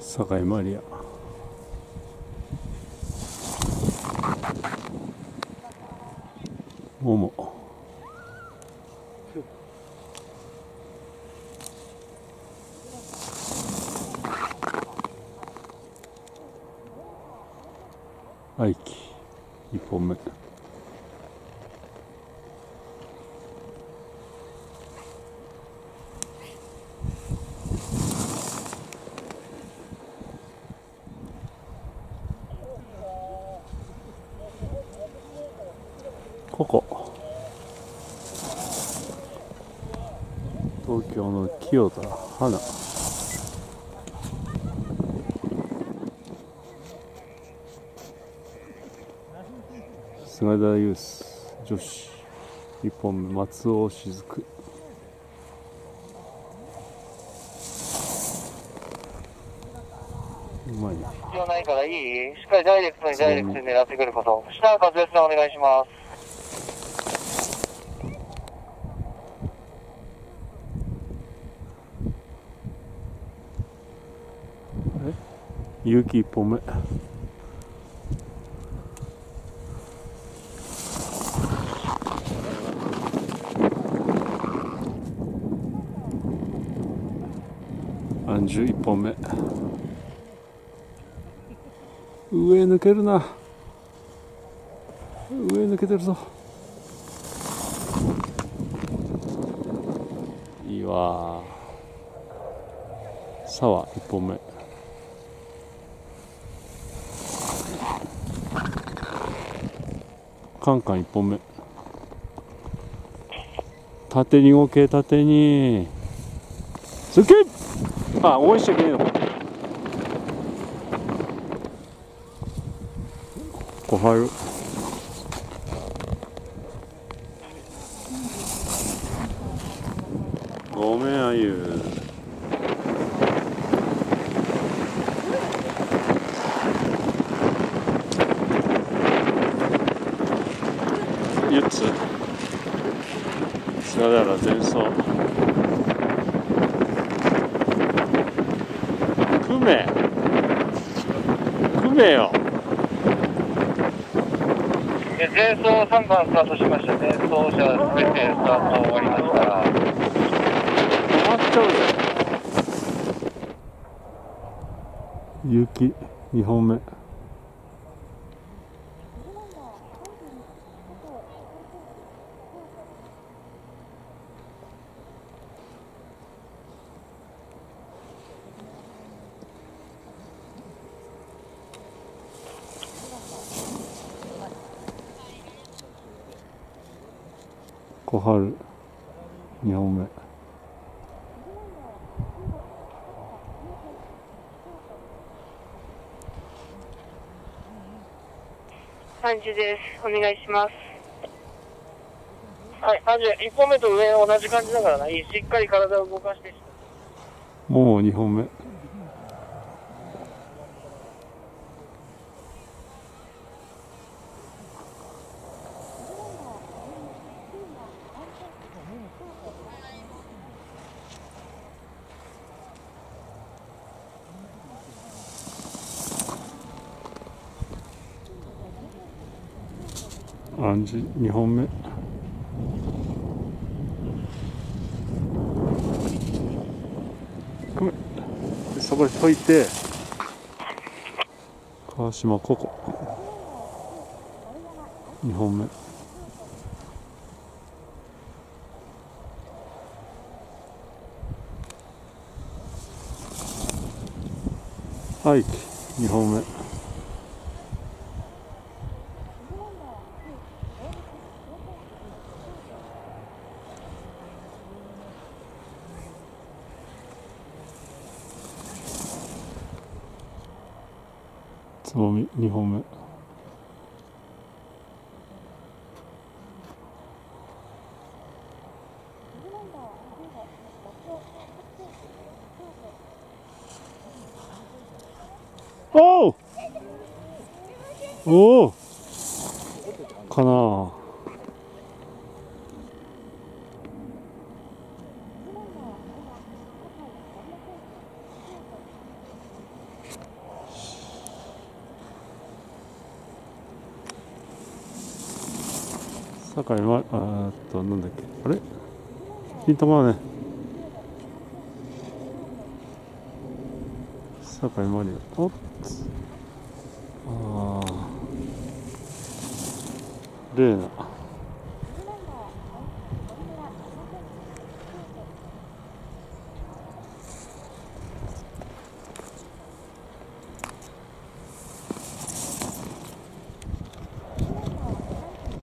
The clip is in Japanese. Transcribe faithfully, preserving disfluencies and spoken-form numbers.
堺マリア。もも。愛機いっぽんめ。ここ東京の清田花。菅田ユース女子いっぽんめ。松尾雫。うまいね。 必要ないからいい？しっかりダイレクトにダイレクトに狙ってくること。下は数ですね、お願いします。 え勇気いっぽんめ。アンジュいっぽんめ。上抜けるな。上抜けてるぞ。いいわ。沢いっぽんめ。カンカンいっぽんめ。縦に動け、縦に。すっげえ。あ、応援しちゃいけないのか。小春。ごめんあゆ。ユッツ菅原前走。クメクメよ。 前走さんばんスタートしました。前走者すべてスタート終わりました。 止まっちゃうぜ。雪にほんめ。小春にほんめ。 アンジュです。お願いします。はい、アンジュ、いっぽんめと上同じ感じだからな。いい、しっかり体を動かして。 もうにほんめ。アンジュにほんめ。ごめん。そこで解いて川島ここにほんめ。はいにほんめ。つぼみにほんめ。おおおおかなあ。 酒井ま、あーっと、なんだっけ、あれピントがね、酒井マリオ、おっあー、レーナ。